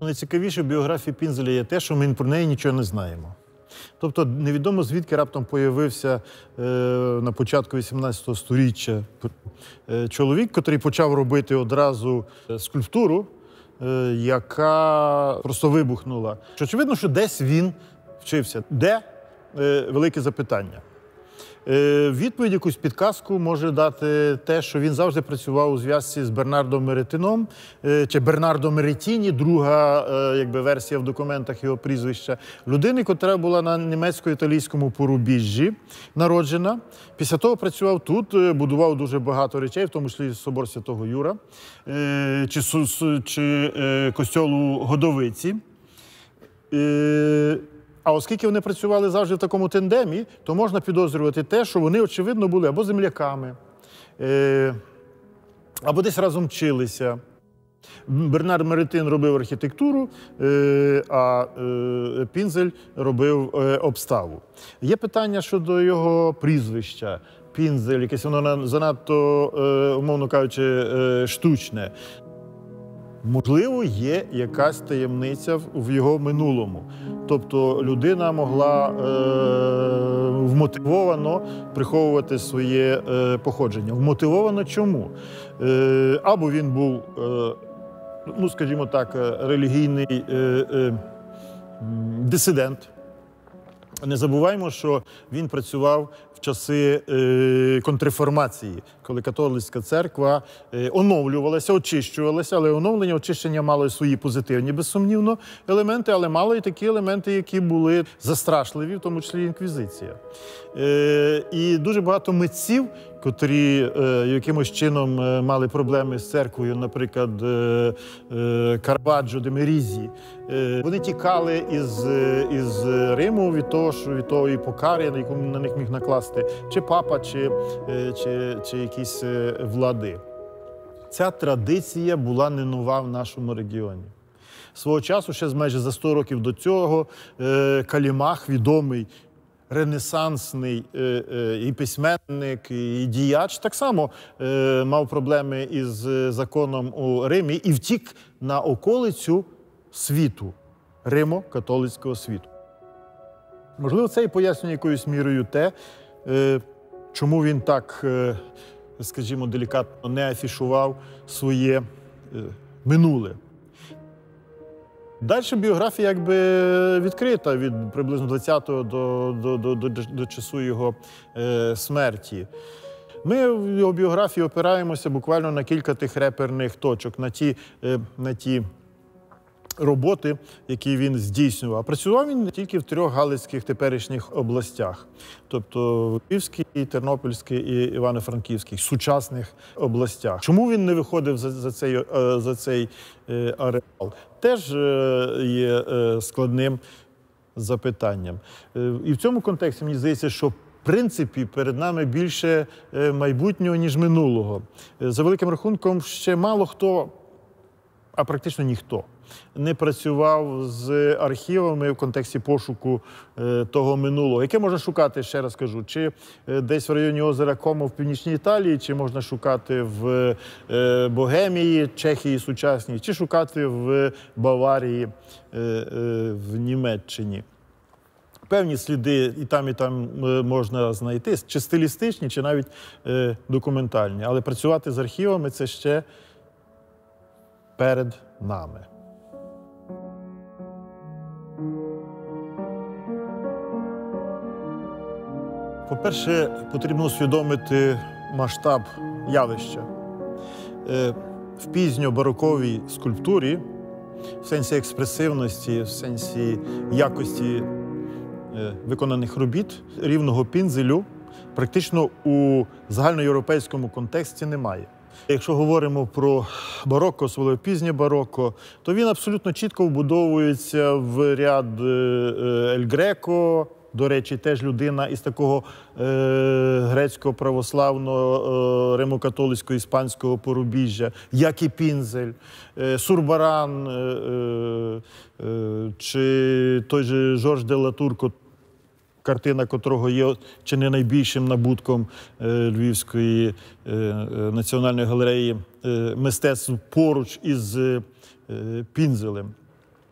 Найцікавіше в біографії Пінзеля є те, що ми про неї нічого не знаємо. Тобто невідомо звідки раптом появився на початку 18 століття чоловік, який почав робити одразу скульптуру, яка просто вибухнула. Очевидно, що десь він вчився. Де? Велике запитання. Відповідь, якусь підказку може дати те, що він завжди працював у зв'язці з Бернардом Меретином, чи Бернардо Меретіні, друга версія в документах його прізвища. Людини, яка була на німецько-італійському порубіжжі народжена. Після того працював тут, будував дуже багато речей, в тому числі собор Святого Юра, чи костьолу Годовиці. А оскільки вони працювали завжди в такому тандемі, то можна підозрювати те, що вони, очевидно, були або земляками, або десь разом вчилися. Бернард Меретин робив архітектуру, а Пінзель робив обставу. Є питання щодо його прізвища. Пінзель, якесь воно занадто, умовно кажучи, штучне. Можливо, є якась таємниця в його минулому. Тобто людина могла вмотивовано приховувати своє походження. Вмотивовано чому? Або він був, ну, скажімо так, релігійний дисидент. Не забуваємо, що він працював в часи контрреформації, коли католицька церква оновлювалася, очищувалася, але оновлення, очищення мало свої позитивні, безсумнівно, елементи, але мало і такі елементи, які були застрашливі, в тому числі інквізиція. І дуже багато митців, котрі якимось чином мали проблеми з церквою, наприклад, Караваджо де Мерізі, вони тікали із Риму від того покари, яку на них міг накласти чи папа, чи якісь влади. Ця традиція була не нова в нашому регіоні. Свого часу, ще майже за 100 років до цього, Калімах, відомий ренесансний і письменник, і діяч, так само мав проблеми із законом у Римі і втік на околицю світу, Римо-католицького світу. Можливо, це і пояснює якоюсь мірою те, чому він так, скажімо, делікатно не афішував своє минуле. Далі біографія відкрита від приблизно 20-го до часу його смерті. Ми в його біографії опираємося буквально на кілька тих реперних точок, на ті роботи, які він здійснював. Працював він тільки в 3 галицьких теперішніх областях, тобто Львівській, Тернопільській і Івано-Франківській, сучасних областях. Чому він не виходив за цей ареал? Теж є складним запитанням. І в цьому контексті мені здається, що в принципі перед нами більше майбутнього, ніж минулого. За великим рахунком, ще мало хто, а практично ніхто, не працював з архівами в контексті пошуку того минулого, яке можна шукати, ще раз кажу, чи десь в районі озера Комо в північній Італії, чи можна шукати в Богемії, Чехії сучасній, чи шукати в Баварії, в Німеччині. Певні сліди і там можна знайти, чи стилістичні, чи навіть документальні. Але працювати з архівами – це ще перед нами. По-перше, потрібно усвідомити масштаб явища. В пізньобароковій скульптурі, в сенсі експресивності, в сенсі якості виконаних робіт, рівного Пінзелю практично у загальноєвропейському контексті немає. Якщо говоримо про бароко, особливо пізнє бароко, то він абсолютно чітко вбудовується в ряд Ель Греко, до речі, теж людина із такого грецького православного, римо-католицького, іспанського порубіжжя, як і Пінзель, Сурбаран, чи той же Жорж де Латур, картина котрого є чи не найбільшим набутком Львівської національної галереї мистецтв поруч із Пінзелем.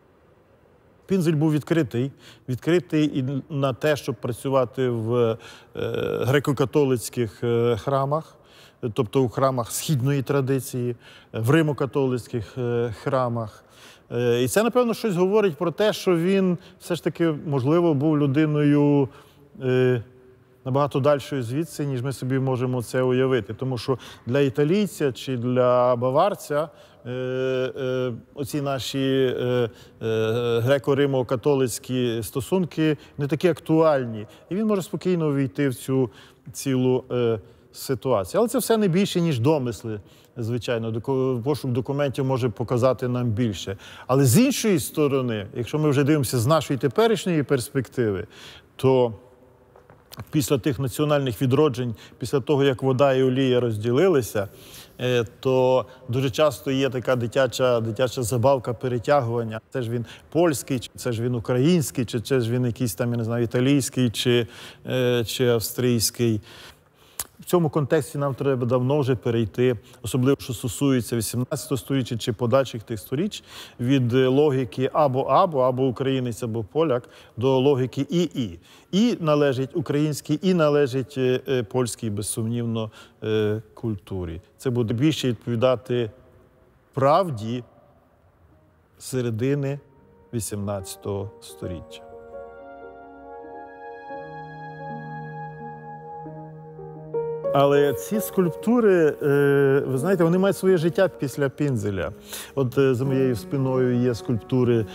Пінзель був відкритий і на те, щоб працювати в греко-католицьких храмах, тобто у храмах східної традиції, в римо-католицьких храмах. І це, напевно, щось говорить про те, що він все ж таки, можливо, був людиною набагато дальшою звідси, ніж ми собі можемо це уявити. Тому що для італійця чи для баварця оці наші греко-римо-католицькі стосунки не такі актуальні. І він може спокійно увійти в цю цілу ситуацію. Але це все не більше, ніж домисли, звичайно. Пошук документів може показати нам більше. Але з іншої сторони, якщо ми вже дивимося з нашої теперішньої перспективи, то після тих національних відроджень, після того, як вода і олія розділилися, то дуже часто є така дитяча забавка перетягування. Це ж він польський, це ж він український, чи це ж він якийсь там, я не знаю, італійський чи австрійський. В цьому контексті нам треба давно вже перейти, особливо, що стосується 18 століття чи подальших тих сторіч, від логіки або українець, або поляк, до логіки і. І належить українській, і належить польській, безсумнівно, культурі. Це буде більше відповідати правді середини 18 століття. Але ці скульптури, ви знаєте, вони мають своє життя після Пінзеля. От за моєю спиною є скульптури,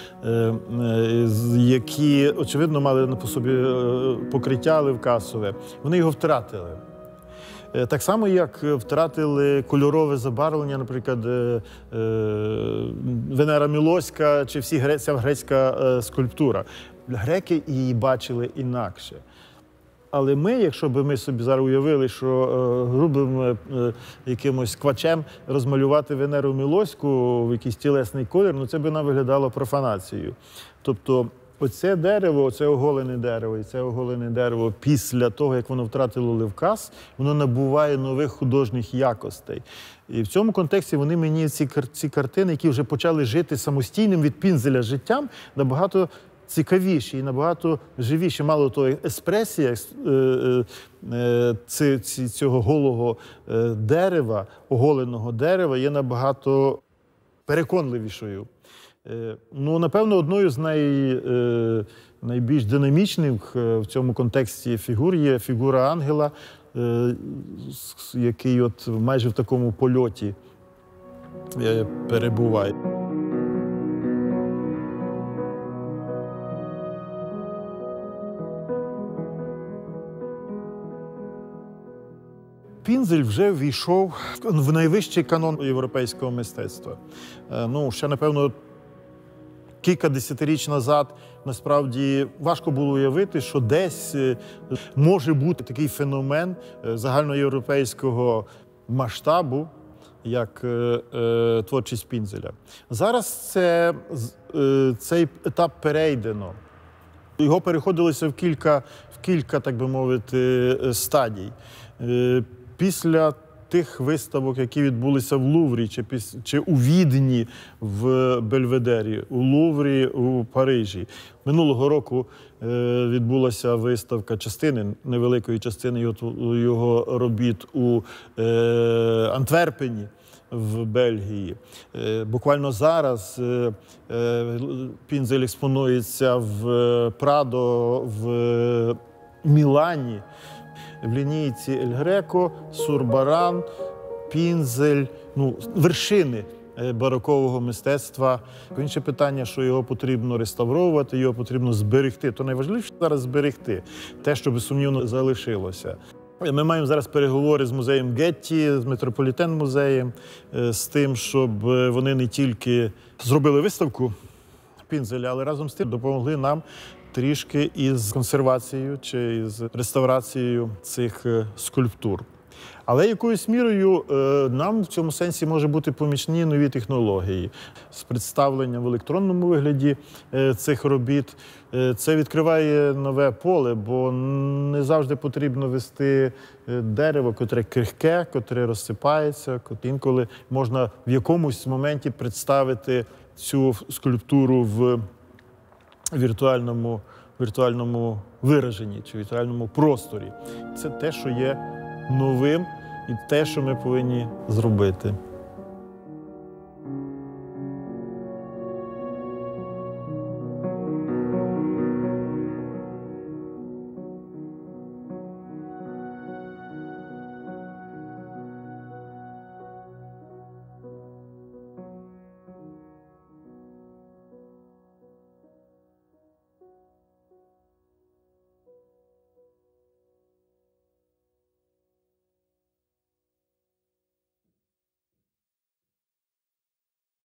які, очевидно, мали по собі покриття левкасове. Вони його втратили. Так само, як втратили кольорове забарвлення, наприклад, Венера Мілоська чи вся грецька скульптура. Греки її бачили інакше. Але ми, якщо б ми собі зараз уявили, що грубим якимось квачем розмалювати Венеру Мілоську в якийсь тілесний колір, ну це б нам виглядало профанацією. Тобто оце дерево, оце оголене дерево і це оголене дерево після того, як воно втратило левкас, воно набуває нових художніх якостей. І в цьому контексті вони мені, ці картини, які вже почали жити самостійним від Пінзеля життям, набагато цікавіші і набагато живіші. Мало того, експресія цього голого дерева, оголеного дерева є набагато переконливішою. Ну, напевно, одною з найбільш динамічних в цьому контексті фігур є фігура ангела, який от майже в такому польоті перебуває. Пінзель вже ввійшов в найвищий канон європейського мистецтва. Ну, ще, напевно, кілька десятиріч назад, насправді, важко було уявити, що десь може бути такий феномен загальноєвропейського масштабу, як творчість Пінзеля. Зараз цей етап перейдено. Його переходилося в кілька, так би мовити, стадій. Після тих виставок, які відбулися в Луврі, чи у Відні в Бельведері, у Луврі у Парижі. Минулого року відбулася виставка невеликої частини його робіт у Антверпені в Бельгії. Буквально зараз Пінзель експонується в Прадо в Мілані, в лінійці Ель Греко, Сурбаран, Пінзель, ну, вершини барокового мистецтва. Інше питання, що його потрібно реставровувати, його потрібно зберегти. То найважливіше зараз зберегти те, що безсумнівно залишилося. Ми маємо зараз переговори з музеєм Гетті, з Метрополітен-музеєм, з тим, щоб вони не тільки зробили виставку Пінзеля, але разом з тим допомогли нам трішки із консервацією чи з реставрацією цих скульптур. Але якоюсь мірою нам в цьому сенсі може бути помічні нові технології. З представленням в електронному вигляді цих робіт це відкриває нове поле, бо не завжди потрібно вести дерево, котре крихке, котре розсипається. Інколи можна в якомусь моменті представити цю скульптуру в віртуальному вираженні чи віртуальному просторі. Це те, що є новим і те, що ми повинні зробити.